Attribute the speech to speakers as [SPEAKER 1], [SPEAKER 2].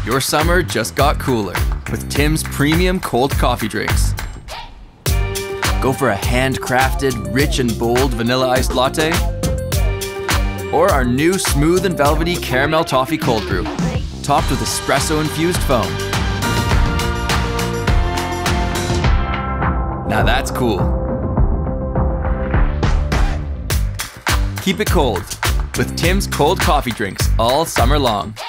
[SPEAKER 1] Your summer just got cooler with Tim's premium cold coffee drinks. Go for a handcrafted, rich and bold vanilla iced latte, or our new smooth and velvety caramel toffee cold brew, topped with espresso-infused foam. Now that's cool. Keep it cold with Tim's cold coffee drinks all summer long.